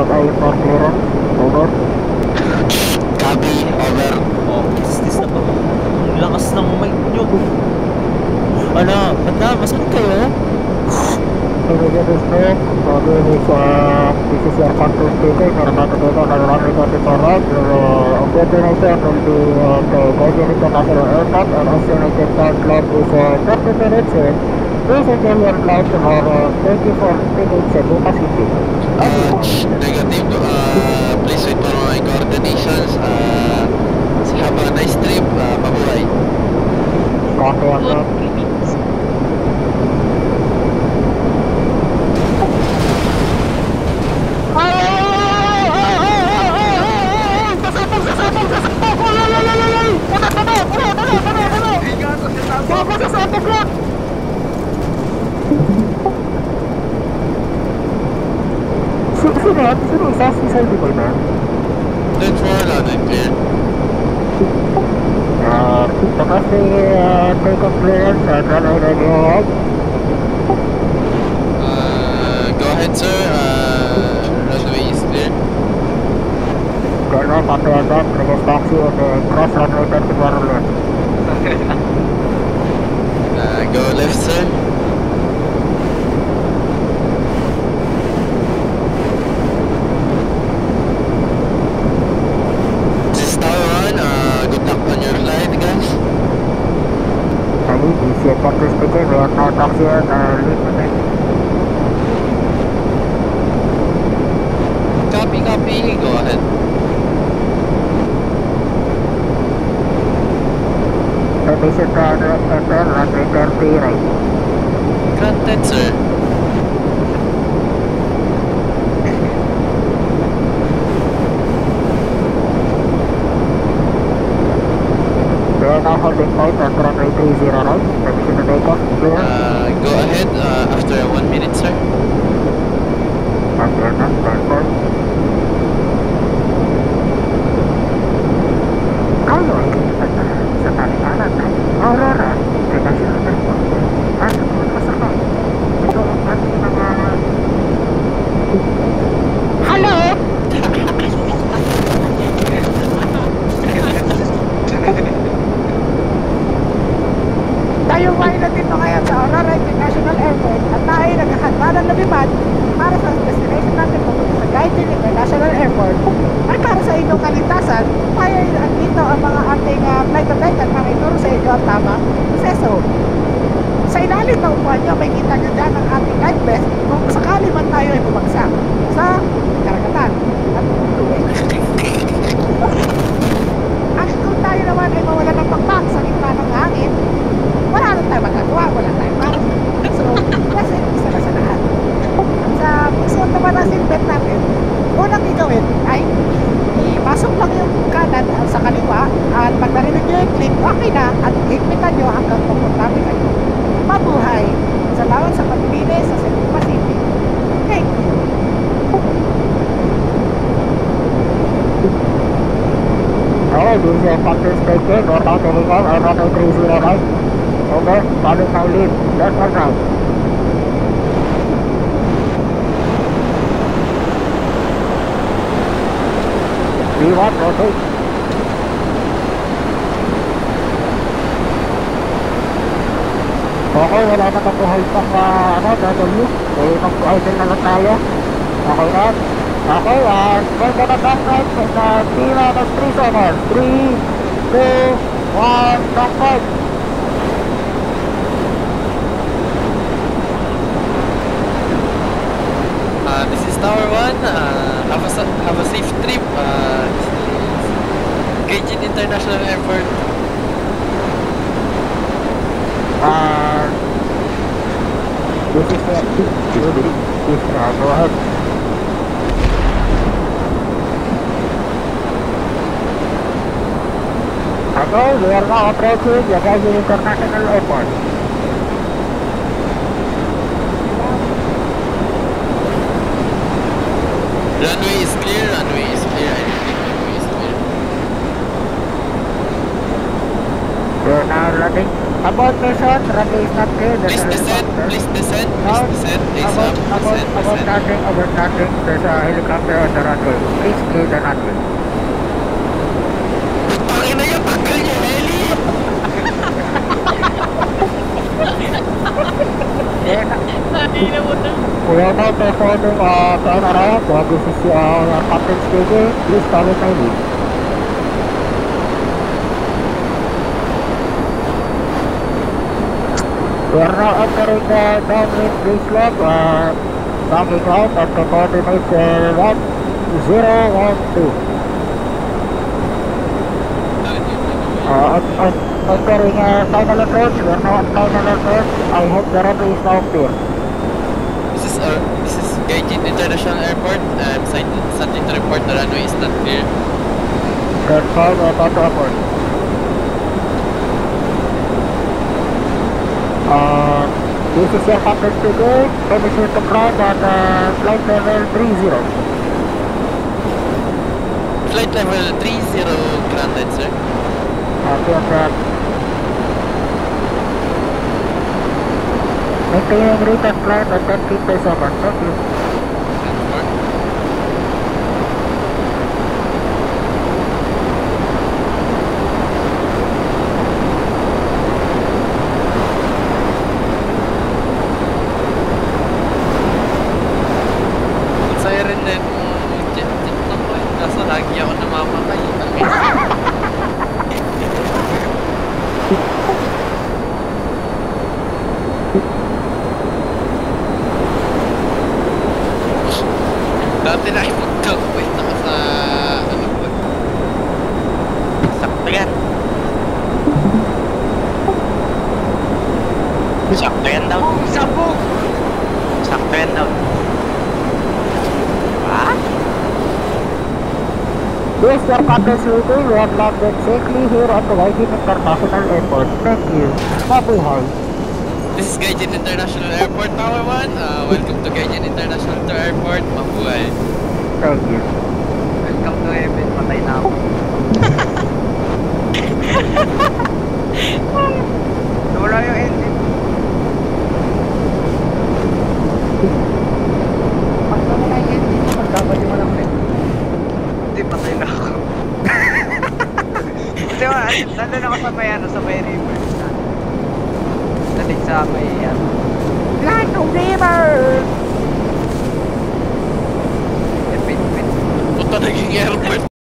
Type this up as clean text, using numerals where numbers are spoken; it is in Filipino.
for clearance. Over. Copy, over. Oh, this na ba? Ang lakas ng mic nyo. Ano? Madam, masan kayo? Immediate respect. This is your control speaker. You're not available on runway 34 right. Your destination will be the Gauguin International Airport and estimated time clock is 30 minutes. Please enjoy your flight tomorrow. Thank you for taking Cebu Pacific. Negative. Please wait for my coordinations. Have a nice trip. Mabuhay. Copy on that. Sino isa? Isa hindi ko na? Then for London, clear. Kita kasih take off clearance at runway ready out. Go ahead, sir. Runway is clear. Karena satu ada request taxi untuk cross runway 34 left. Go left, sir. This is Tower 1. Good luck on your flight, guys. Tadi di siapkan speaker buat taxi lead. Copy. Go ahead. Permission to enter runway 30 right. Granted, sir. We are now holding tight at runway 30 right. Permission to take off. Clear. Go ahead after 1 minute, sir. After that, confirm. Kalau ini sekali anak Aurora International Airport. Ada masalah. Itu nama. Halo. Tayo ay nandito ngayon sa Aurora International Airport at tayo naghahanda ng lumipad para sa destination natin papunta sa Gauguin International Airport. At para sa inyong kaligtasan, tayo dito ang mga ating flight attendant na may turo sa inyo ang tamang proseso. Sa ilalim ng upuan nyo, may kita nyo dyan ang ating life vest kung sakali man tayo ay bumagsak sa karagatan at tubig. At kung tayo naman ay mawala ng pakpak sa gitna ng hangin, wala lang tayo magagawa, wala tayong para. So, kasi isa na sa lahat. Sa pagsuot naman ng seatbelt natin, unang gagawin ay ipasok lang yung kanan sa kaliwa at pag narinig nyo yung click, okay na at higpitan nyo hanggang komportable kayo. Mabuhay! Salamat sa pagpili sa Cebu Pacific. Thank you! Alright, this is your factory station, northbound Telecom, runway 30 right. Over, follow now lead, left or right. V1, rotate. Okay, wala na mag-hold pang W. Okay, mag-idle na lang tayo. Okay na. Okay, we're gonna back right sa T-3 seconds. 3, 2, 1, back right. This is Tower 1. Have a safe trip. Gauguin International Airport. This is go ahead. Okay, we are now approaching the Gauguin International Airport. Runway is clear. I repeat, runway is clear. We are now landing. About mission, runway is not clear. There's Please a descend, helicopter. please descend, Now, please descend, please about, up, about, descend, about descend. nothing, about nothing. There's a helicopter on the runway. Please clear the runway. Putangin na yung tanggal niya, Heli! Then, Kanina mo na. we are now performing turn around. This is Captain speaking. Please follow my lead. We are now entering the downwind breeze log. Backing out at the coordinates 1012. Entering final approach. We are now at final approach. I hope the runway is now clear. This is Gaijin International Airport. I'm something to report the runway is not clear. Confirm about the approach. This is your captain speaking. Permission to climb at flight level 30. Flight level 30 grounded, sir. Confirm. Maintaining rate and climb at 10 feet per second. Thank you. Confirm. Ang siren na yung jet lang ko eh. Kaso lagi ako namamatay. Dati na ipagkakawait ako sa ano ko. Sakto yan. Sakto yan daw. Sabog! Sakto yan daw. Ha? This is your captain speaking. We have landed safely here at the Gaijin International Airport. Thank you. Mabuhay. This is Gaijin International Airport, Tower 1. Welcome to Gaijin International Airport. Mabuhay. Thank you. Welcome to heaven, patay na ako. Wala yung engine. Pag wala yung engine, magkabali mo lang ulit. Hindi, patay na ako. Kasi nandun ako sa may river. Dating sa may Land of River! Punta naging airport.